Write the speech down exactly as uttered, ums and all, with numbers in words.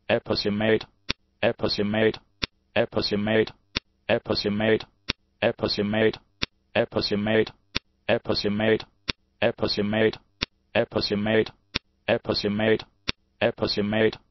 epicimate, epicimate, epicimate, epicimate, epicimate, epicimate, epicimate, epicimate, epicimate, epicimate, epicimate,